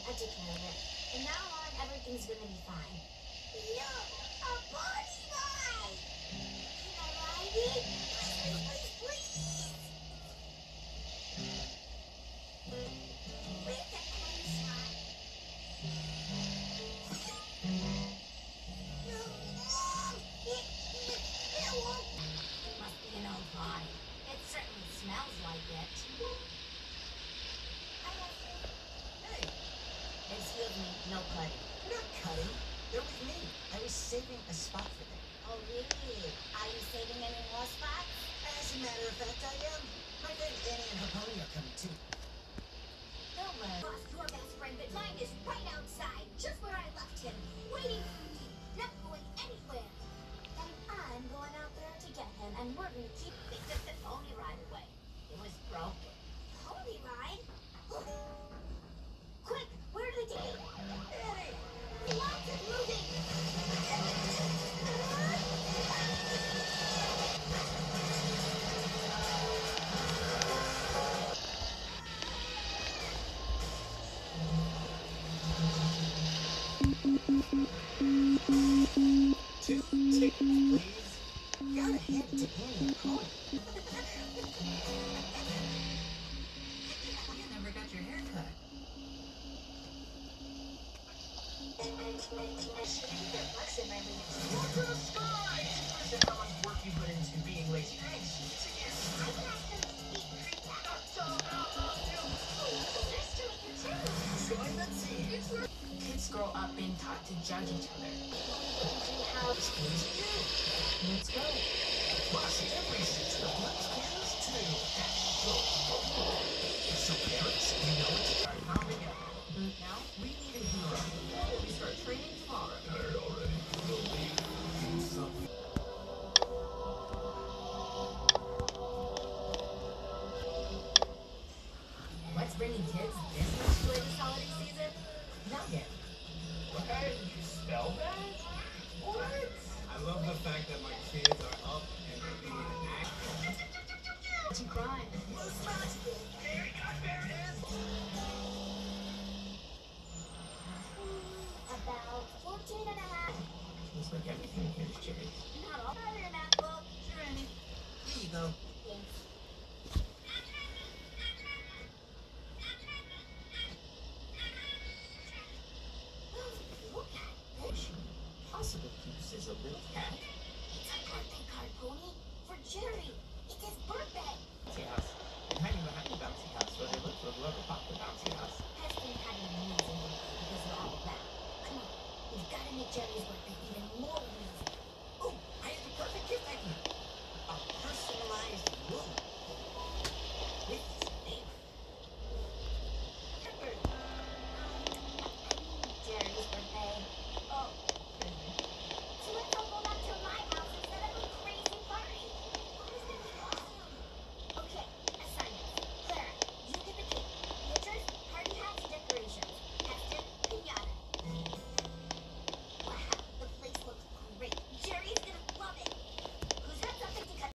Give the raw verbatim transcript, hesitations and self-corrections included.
I took care of it. From now on, everything's gonna be fine. No, a party ride! Can I ride it? Please, please, please, please! Where's the coin slot? No, Mom! It, it, it won't. Must be an old ride. It certainly smells like it. Hey, Excuse me, no cutting. you're not cutting. They're with me. I was saving a spot for them. Oh, really? Are you saving any more spots? As a matter of fact, I am. My friend Annie and her pony are coming too. Don't worry. Lost your best friend, but mine is right outside, just where I left him, waiting for me, not going anywhere. And I'm going out there to get him, and we're gonna keep. They took the pony ride away. It was broken. Pony ride? Quick, where did they take it? Annie! The lights is moving. Two tickets, please. Gotta head to Annie and pony. You never got your hair cut. I should keep their bucks in my leaves. Look to the sky! Listen how much work you put into being lazy. Thanks. I can ask them to speak Greek. Nice to meet you too. Join the team. Kids grow up being taught to judge each other. Excuse you. Let's go. Plus, every six of the Blitz cameras too. That's so cool. So parents, you know what to start popping up. Now, We need a hero. We start training tomorrow. Tired already. We'll leave. Do something. what's bringing kids this much joy this holiday season? Not yet. What? You spell that? What? I love the fact that my kids are up and they're being active. To crime. Blue spot. There it is. There it is. About fourteen and a half. Looks like everything here is cherries. Not all. Other than that, well, sure, Annie. Here you go. Thanks.